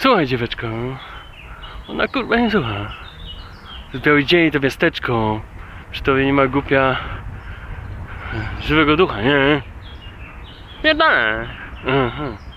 Słuchaj, dzieweczko. Ona kurwa nie słucha. To jest biały dzień, to miasteczko. Przy tobie nie ma głupia żywego ducha, nie? Pierdolę.